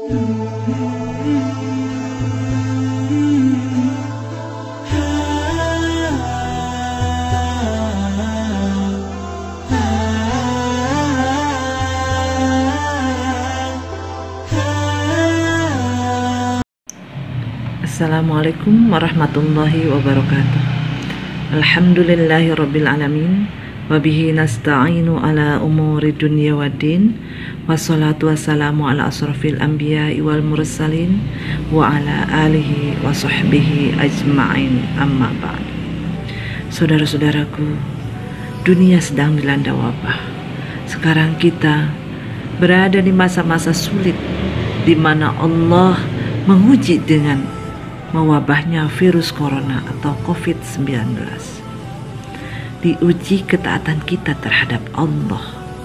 Assalamualaikum warahmatullahi wabarakatuh. Alhamdulillahirabbil alamin, wabihi nasta'inu ala umuri dunya waddin, wassalatu wassalamu ala asrafil anbiya'i wal mursalin wa ala alihi wa sahbihi ajma'in, amma ba'd. Saudara-saudaraku, dunia sedang dilanda wabah. Sekarang kita berada di masa-masa sulit di mana Allah menguji dengan mewabahnya virus corona atau COVID-19. Diuji ketaatan kita terhadap Allah.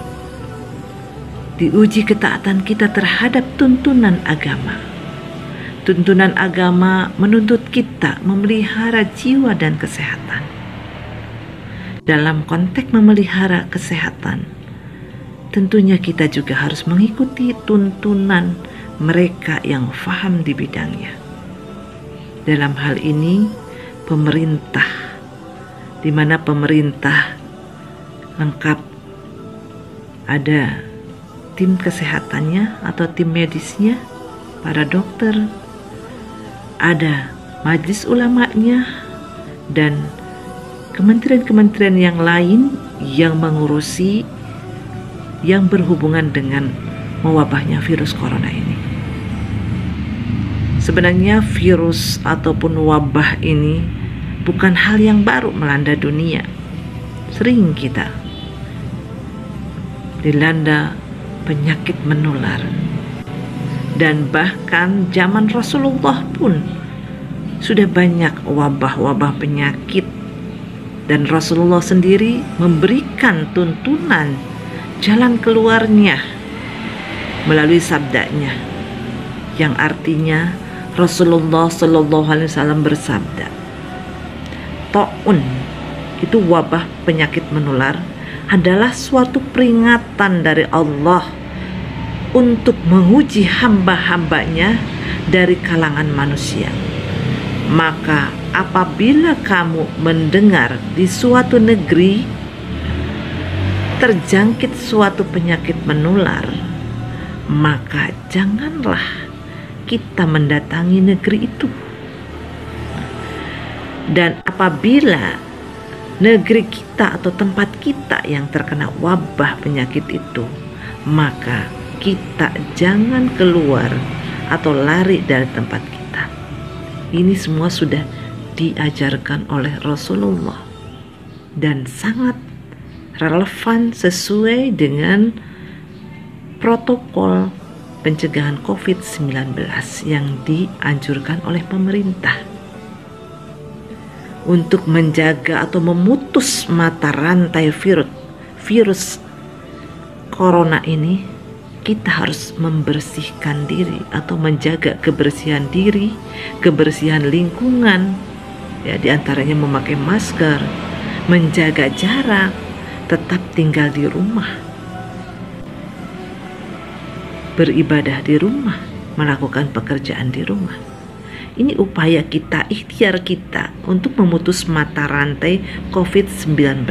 Diuji ketaatan kita terhadap tuntunan agama. Tuntunan agama menuntut kita memelihara jiwa dan kesehatan. Dalam konteks memelihara kesehatan, tentunya kita juga harus mengikuti tuntunan mereka yang faham di bidangnya. Dalam hal ini pemerintah, di mana pemerintah lengkap ada tim kesehatannya atau tim medisnya, para dokter, ada majelis ulamanya, dan kementerian-kementerian yang lain yang mengurusi yang berhubungan dengan mewabahnya virus corona ini. Sebenarnya virus ataupun wabah ini bukan hal yang baru melanda dunia. Sering kita dilanda penyakit menular. Dan bahkan zaman Rasulullah pun sudah banyak wabah-wabah penyakit. Dan Rasulullah sendiri memberikan tuntunan jalan keluarnya melalui sabdanya, yang artinya Rasulullah Shallallahu Alaihi Wasallam bersabda, Ta'un, itu wabah penyakit menular, adalah suatu peringatan dari Allah untuk menguji hamba-hambanya dari kalangan manusia. Maka apabila kamu mendengar di suatu negeri terjangkit suatu penyakit menular, maka janganlah kita mendatangi negeri itu. Dan apabila negeri kita atau tempat kita yang terkena wabah penyakit itu, maka kita jangan keluar atau lari dari tempat kita. Ini semua sudah diajarkan oleh Rasulullah dan sangat relevan sesuai dengan protokol pencegahan COVID-19 yang dianjurkan oleh pemerintah. Untuk menjaga atau memutus mata rantai virus corona ini, kita harus membersihkan diri atau menjaga kebersihan diri, kebersihan lingkungan, ya, diantaranya memakai masker, menjaga jarak, tetap tinggal di rumah, beribadah di rumah, melakukan pekerjaan di rumah. Ini upaya kita, ikhtiar kita untuk memutus mata rantai COVID-19.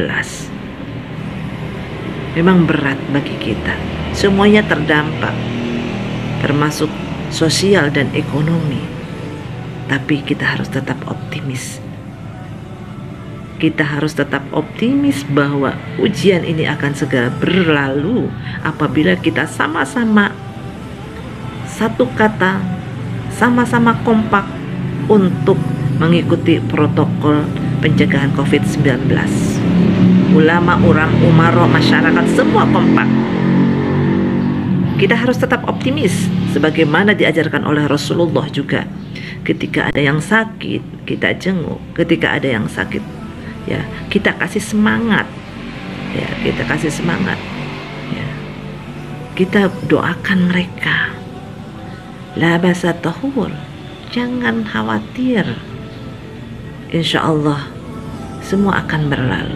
Memang berat bagi kita, semuanya terdampak, termasuk sosial dan ekonomi. Tapi kita harus tetap optimis. Kita harus tetap optimis bahwa ujian ini akan segera berlalu apabila kita sama-sama satu kata, sama-sama kompak untuk mengikuti protokol pencegahan COVID-19. Ulama, umaro, masyarakat semua kompak. Kita harus tetap optimis sebagaimana diajarkan oleh Rasulullah juga. Ketika ada yang sakit, kita jenguk. Ketika ada yang sakit, ya, kita kasih semangat. Ya, kita kasih semangat. Ya. Kita doakan mereka. La basa tahur, jangan khawatir, insya Allah semua akan berlalu.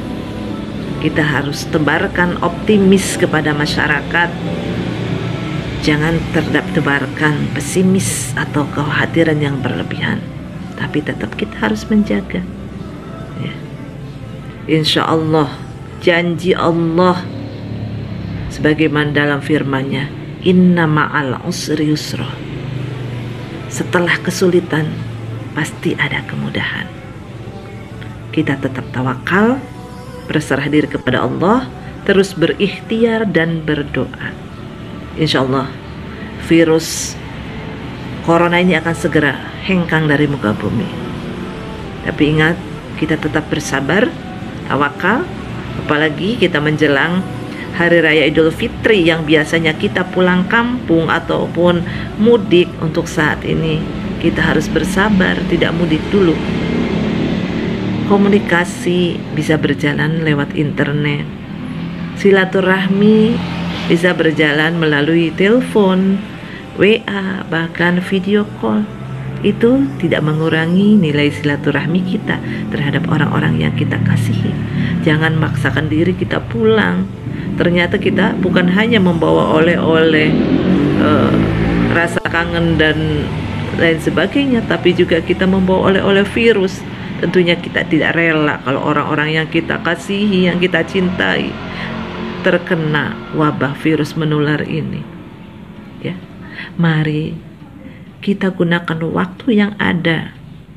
Kita harus tebarkan optimis kepada masyarakat Jangan terdebarkan pesimis atau kekhawatiran yang berlebihan, tapi tetap kita harus menjaga, ya. Insya Allah, janji Allah sebagaimana dalam firman-Nya, inna ma'al usri yusra. Setelah kesulitan pasti ada kemudahan. Kita tetap tawakal, berserah diri kepada Allah, terus berikhtiar dan berdoa. Insya Allah virus corona ini akan segera hengkang dari muka bumi. Tapi ingat, kita tetap bersabar, tawakal, apalagi kita menjelang Hari Raya Idul Fitri yang biasanya kita pulang kampung ataupun mudik. Untuk saat ini kita harus bersabar, tidak mudik dulu. Komunikasi bisa berjalan lewat internet, silaturahmi bisa berjalan melalui telepon, WA, bahkan video call. Itu tidak mengurangi nilai silaturahmi kita terhadap orang-orang yang kita kasihi. Jangan maksakan diri kita pulang. Ternyata kita bukan hanya membawa oleh-oleh, rasa kangen dan lain sebagainya, tapi juga kita membawa oleh-oleh virus. Tentunya kita tidak rela kalau orang-orang yang kita kasihi, yang kita cintai terkena wabah virus menular ini, ya. Mari kita gunakan waktu yang ada.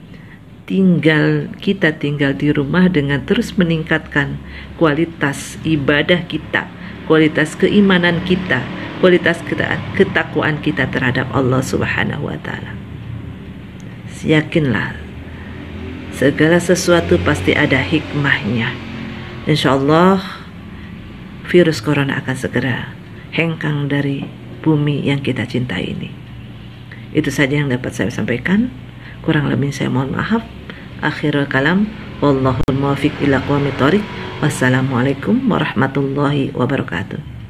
Kita tinggal di rumah dengan terus meningkatkan kualitas ibadah kita, kualitas keimanan kita, kualitas ketakwaan kita terhadap Allah Subhanahu wa Ta'ala. Yakinlah, segala sesuatu pasti ada hikmahnya. Insya Allah virus corona akan segera hengkang dari bumi yang kita cintai ini. Itu saja yang dapat saya sampaikan. Kurang lebih saya mohon maaf. Akhirul kalam, wallahul muwaffiq ila aqwamit thoriq. Wassalamualaikum warahmatullahi wabarakatuh.